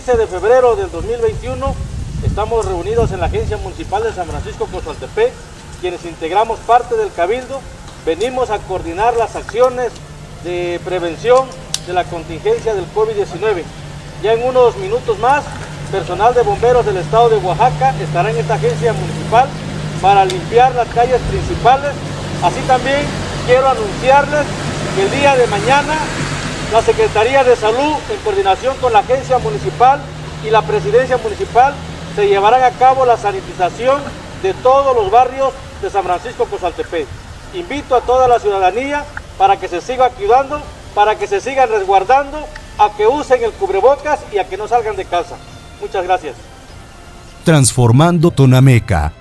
15 de febrero del 2021 estamos reunidos en la Agencia Municipal de San Francisco Coxualtepec, quienes integramos parte del Cabildo. Venimos a coordinar las acciones de prevención de la contingencia del COVID-19. Ya en unos minutos más, personal de bomberos del estado de Oaxaca estará en esta agencia municipal para limpiar las calles principales. Así también quiero anunciarles que el día de mañana la Secretaría de Salud, en coordinación con la agencia municipal y la presidencia municipal, se llevarán a cabo la sanitización de todos los barrios de San Francisco Coxualtepec. Invito a toda la ciudadanía para que se siga cuidando, para que se sigan resguardando, a que usen el cubrebocas y a que no salgan de casa. Muchas gracias. Transformando Tonameca.